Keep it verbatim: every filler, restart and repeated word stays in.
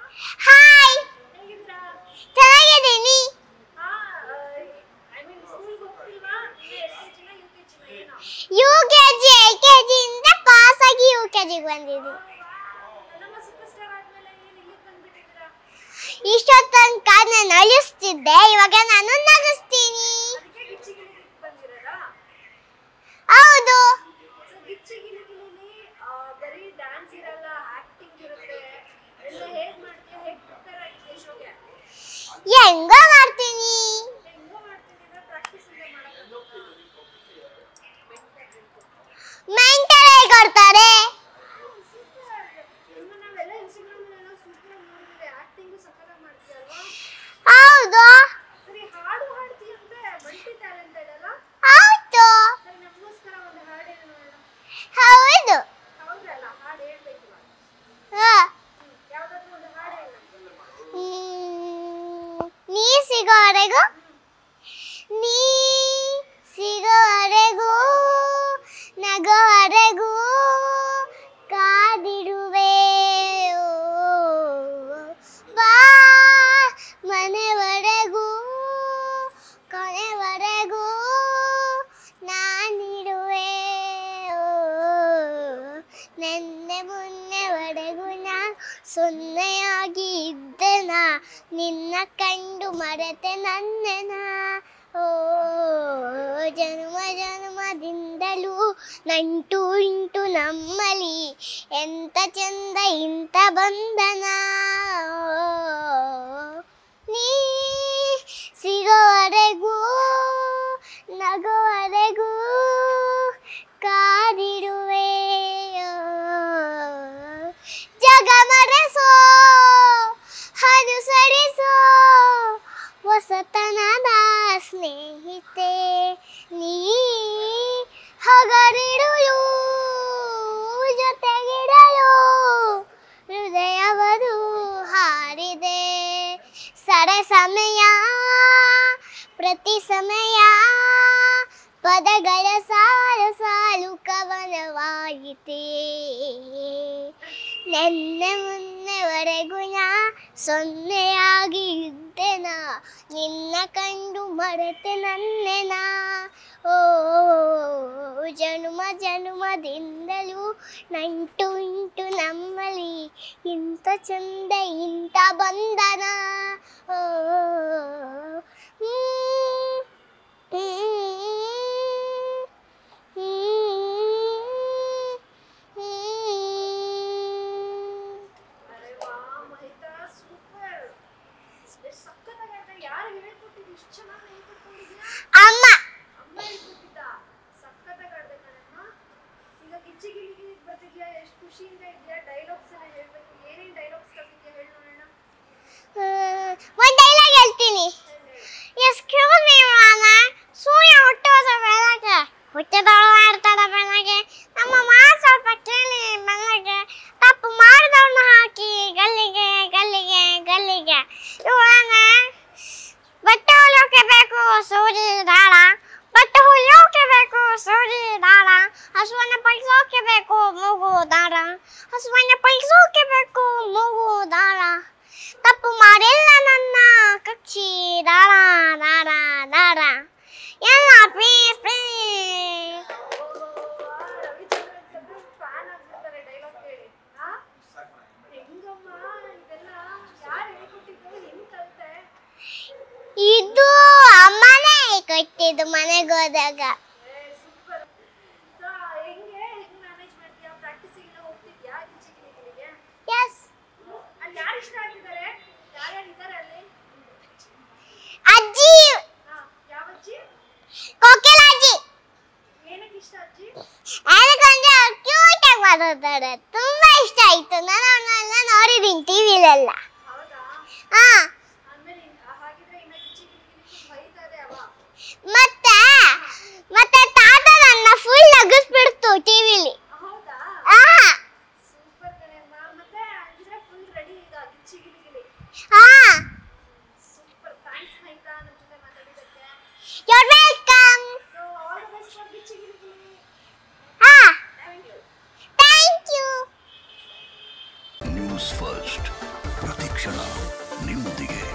Hi, ಚೆನ್ನಾಗಿದ್ದೀನಿ. U K G L K ಜಿಯಿಂದ pass ಆಗಿ ಯು ಕೆ ಜಿಗೆ ಬಂದಿದ್ದೀನಿ. ಇಷ್ಟೊತ್ತು ತನಕ ನಾನು ಅಳಿಸ್ತಿದ್ದೆ, ಇವಾಗ ನಾನು ನಗಿಸ್ತೀನಿ. ಹೌದು. ಹೆಂಗೋ ಮಾಡ್ತೀನಿ. ಮೆಂಟಲ್ ಹೇಗೆ ಕೊಡ್ತಾರೆ? ಹೌದು. ಹೌದು. ಹೌದು. ನೀ ಸಿಗೋವರೆಗೂ ನೀ ಸಿಗೋವರೆಗೂ ನಗೋವರೆಗೂ ಕಾದಿರುವೆ. ಬಾ ಮನೆವರೆಗೂ ಕೊನೆವರೆಗೂ ನಾನಿರುವೆ. ನೆನ್ನೆ ಮೊನ್ನೆವರೆಗೂ ನಾ ಸೊನ್ನೆಯಾಗಿ ಇದ್ದೆನ, ನಿನ್ನ ಕಂಡು ಮರೆತೆ ನನ್ನೆನ. ಓ ಜನ್ಮ ಜನ್ಮದಿಂದಲೂ ನಂಟು ಉಂಟು ನಮ್ಮಲ್ಲಿ, ಎಂತ ಚಂದ ಇಂಥ ಬಂಧನ. ನೀ ಸಿಗೋವರೆಗೂ ನಗುವರೆಗೂ ಕಾದಿರುವೆ. ಜಗ ಮರೆಸೋ ಅನುಸರಿಸೋ ಹೊಸತನದ ಸ್ನೇಹಿತೆ, ನೀ ಹಗರಿಡಲು ಜೊತೆಗಿಡಲು ಹೃದಯವರು ಹಾರಿದೆ. ಸರೆ ಸಮಯ ಪ್ರತಿ ಸಮಯ ಪದಗಳ ಸಾಲು ಸಾಲು ಕವನವಾಯಿತೆ. ನೆನ್ನೆ ಮೊನ್ನೆವರೆಗೂ ನಾ ಸೊನ್ನೆಯಾಗಿ ಇದ್ದೆನ, ನಿನ್ನ ಕಂಡು ಮರೆತೆ ನನ್ನೆನ. ಓ ಜನುಮ ಜನುಮದಿಂದಲೂ ನಂಟು ಉಂಟು ನಮ್ಮಲ್ಲಿ, ಇಂಥ ಚಂದ ಇಂಥ ಬಂಧನ. ಓ ಅಮ್ಮ. ಒಂದು ಡೈಲಾಗ್ ಹೇಳ್ತೀನಿ. ಎಕ್ಸ್ಕ್ಯೂಸ್ ಮೀ ಮಾಮ, ಸೂರ್ಯ ಹುಟ್ಟೋದ ಬೆಳಗ್ಗೆ ಹುಟ್ಟಿದವಳು ಮಾಡ್ತಾಳ ಬೆಳಗ್ಗೆ, ನಮ್ಮ ಮಾತು ಸ್ವಲ್ಪ ಕೇಳಿ ಬೆಳಗ್ಗೆ, ತಪ್ಪು ಮಾಡಿದವನ್ನ ಹಾಕಿ ಗಲ್ಲಿಗೆ ಗಲ್ಲಿಗೆ ಗಲ್ಲಿಗೆ. ಇವಾಗ ಬಟ್ಟೆ ಹೊಲಿಯೋಕೆ ಬೇಕು ಸೂಜಿ ದಾಳ, ಬಟ್ಟೆ ಹೊಲಿಯೋಕೆ ಬೇಕು ಸೂಜಿ ದಾಳ, ಹಸುವನ್ನ ಪಳಿಸೋಕೆ ಬೇಕು ಮೂಗು ದಾರ, ಹಸುವನ್ನ ಪಳಿಸೋಕೆ ಬೇಕು ಮೂಗು ದಾರ. ತಪ್ಪು ಮಾಡಿಲ್ಲ ನನ್ನ ಕಕ್ಷಿ ದಾರ ದಾರ ದಾರ ಎಲ್ಲ ಫ್ರೀ ಫ್ರೀ. ಇದು ಅಮ್ಮನೇ ಕೊಟ್ಟಿದ್ದು ಮನೆಗೆ ಹೋದಾಗ. ಅಜ್ಜಿ, ಕೋಕಿಲಾಜಿ. ಅದಕ್ಕೊಂದು ಕ್ಯೂಟ್ ಆಗಿ ಮಾತಾಡ್ತಾರೆ, ತುಂಬಾ ಇಷ್ಟ ಆಯ್ತು. ನಾನು ಅವನ್ನೆಲ್ಲ ನೋಡಿದ್ದೀನಿ ಟಿವಿಲೆಲ್ಲ. ಹಾ, ಮತ್ತೆ ಮತ್ತೆ ತಾತ ನನ್ನ ಫುಲ್ ನಗಿಸ್ಬಿಡ್ತು ಟಿವಿಲಿ. ಹಾ ಹಾ, you're welcome. So all the best for Gichi Gili. Ah, thank you. News first ಪ್ರತಿಕ್ಷಣ ನಿಮ್ಮೊಂದಿಗೆ.